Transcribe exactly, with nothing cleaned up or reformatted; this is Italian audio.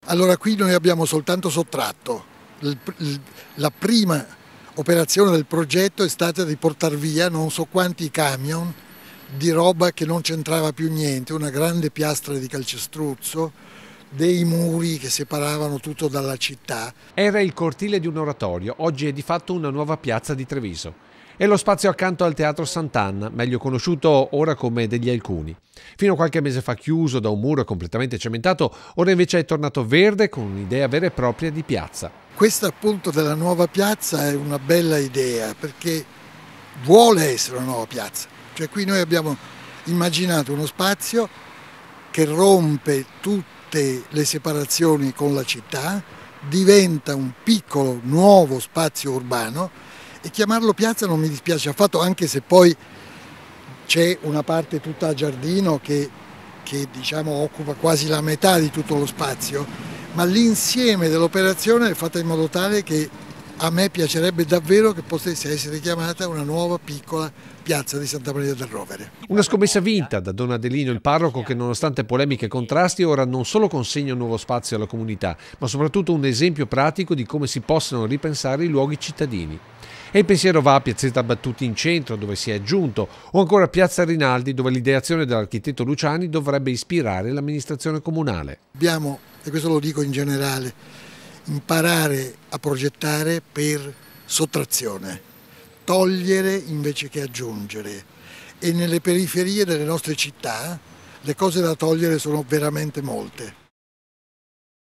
Allora qui noi abbiamo soltanto sottratto. Il, il, la prima operazione del progetto è stata di portare via non so quanti camion di roba che non c'entrava più niente, una grande piastra di calcestruzzo, dei muri che separavano tutto dalla città. Era il cortile di un oratorio, oggi è di fatto una nuova piazza di Treviso. È lo spazio accanto al Teatro Sant'Anna, meglio conosciuto ora come degli Alcuni. Fino a qualche mese fa chiuso da un muro completamente cementato, ora invece è tornato verde con un'idea vera e propria di piazza. Questa appunto della nuova piazza è una bella idea perché vuole essere una nuova piazza. Cioè qui noi abbiamo immaginato uno spazio che rompe tutte le separazioni con la città, diventa un piccolo nuovo spazio urbano e chiamarlo piazza non mi dispiace affatto, anche se poi c'è una parte tutta a giardino che, che diciamo occupa quasi la metà di tutto lo spazio, ma l'insieme dell'operazione è fatta in modo tale che a me piacerebbe davvero che potesse essere chiamata una nuova piccola piazza di Santa Maria del Rovere. Una scommessa vinta da Don Adelino, il parroco, che nonostante polemiche e contrasti ora non solo consegna un nuovo spazio alla comunità, ma soprattutto un esempio pratico di come si possono ripensare i luoghi cittadini. E il pensiero va a Piazzetta Battuti in centro, dove si è aggiunto, o ancora a Piazza Rinaldi, dove l'ideazione dell'architetto Luciani dovrebbe ispirare l'amministrazione comunale. Dobbiamo, e questo lo dico in generale, imparare a progettare per sottrazione, togliere invece che aggiungere. E nelle periferie delle nostre città le cose da togliere sono veramente molte.